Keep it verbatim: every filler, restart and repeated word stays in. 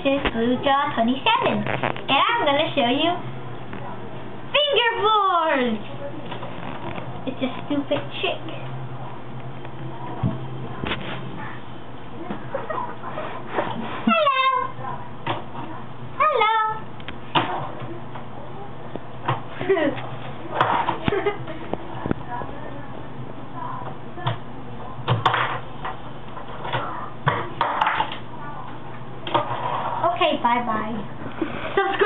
is BlueJaw twenty-seven, and I'm going to show you fingerboards! It's a stupid trick. Hello! Hello! Okay, bye-bye. Subscribe.